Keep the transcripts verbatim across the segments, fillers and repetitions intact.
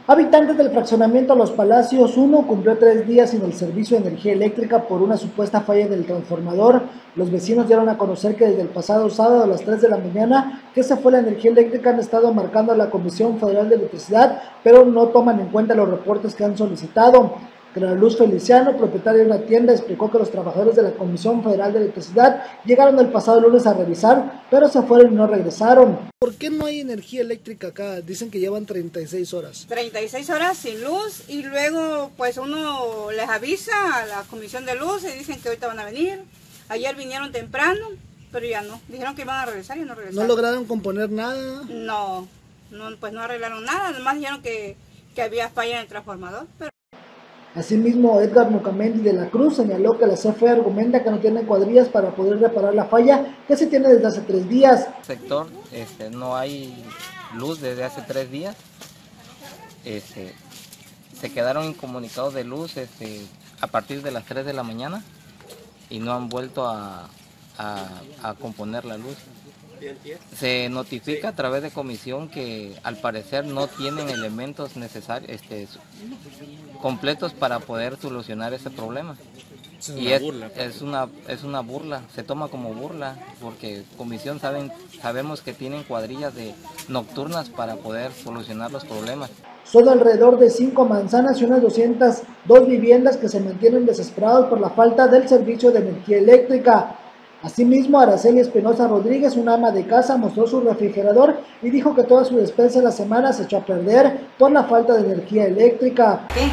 Habitantes del fraccionamiento Los Palacios uno cumplió tres días sin el servicio de energía eléctrica por una supuesta falla del transformador. Los vecinos dieron a conocer que desde el pasado sábado a las tres de la mañana que se fue la energía eléctrica han estado marcando a la Comisión Federal de Electricidad, pero no toman en cuenta los reportes que han solicitado. Luz Feliciano, propietario de una tienda, explicó que los trabajadores de la Comisión Federal de Electricidad llegaron el pasado lunes a revisar, pero se fueron y no regresaron. ¿Por qué no hay energía eléctrica acá? Dicen que llevan treinta y seis horas. treinta y seis horas sin luz y luego pues uno les avisa a la Comisión de Luz y dicen que ahorita van a venir. Ayer vinieron temprano, pero ya no. Dijeron que iban a regresar y no regresaron. ¿No lograron componer nada? No, no pues no arreglaron nada, además dijeron que, que había falla en el transformador, pero... Asimismo, Edgar Nucamendi de la Cruz señaló que la C F E argumenta que no tiene cuadrillas para poder reparar la falla que se tiene desde hace tres días. Sector, este, no hay luz desde hace tres días. Este, se quedaron incomunicados de luz este, a partir de las tres de la mañana y no han vuelto a, a, a componer la luz. Se notifica a través de comisión que al parecer no tienen elementos necesarios, este, completos para poder solucionar ese problema. Es una y es, burla. es una es una burla, se toma como burla porque comisión saben sabemos que tienen cuadrillas de nocturnas para poder solucionar los problemas. Son alrededor de cinco manzanas y unas doscientas dos viviendas que se mantienen desesperados por la falta del servicio de energía eléctrica. Asimismo, Araceli Espinosa Rodríguez, una ama de casa, mostró su refrigerador y dijo que toda su despensa en la semana se echó a perder por la falta de energía eléctrica. ¿Qué?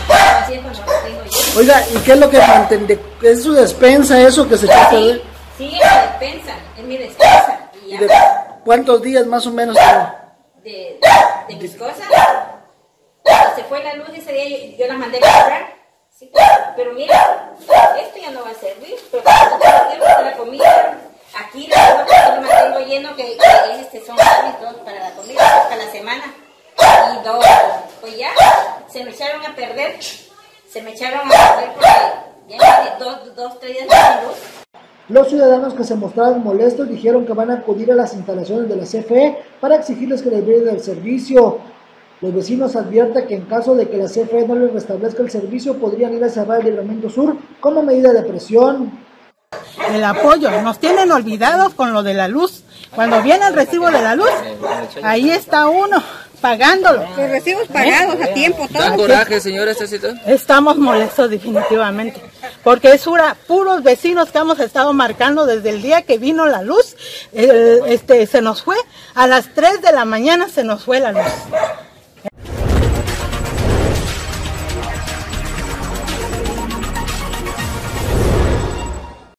Oiga, ¿y qué es lo que mantén? ¿Es su despensa eso que se echó a perder? Sí, es mi despensa, es mi despensa. Y ya. ¿De cuántos días más o menos? De, de mis cosas. Se fue la luz ese día, yo, yo las mandé a comprar. Sí, pero mira, esto ya no va a servir, pero cuando tengo la comida, aquí la yo lo mantengo lleno, que, que este, son hábitos para la comida, para la semana, y dos, pues ya, se me echaron a perder, se me echaron a perder porque ya dos, dos, tres días sin luz. Los ciudadanos que se mostraron molestos dijeron que van a acudir a las instalaciones de la C F E para exigirles que les brinden el servicio. Los vecinos advierten que en caso de que la C F E no les restablezca el servicio, podrían ir a cerrar el Libramiento Sur como medida de presión. El apoyo, nos tienen olvidados con lo de la luz. Cuando viene el recibo de la luz, ahí está uno pagándolo. Los recibos pagados ¿Eh? a tiempo, todo. ¿Da coraje, señora, esta situación? Estamos molestos definitivamente, porque es una, puros vecinos que hemos estado marcando desde el día que vino la luz. Eh, este, se nos fue, a las tres de la mañana se nos fue la luz.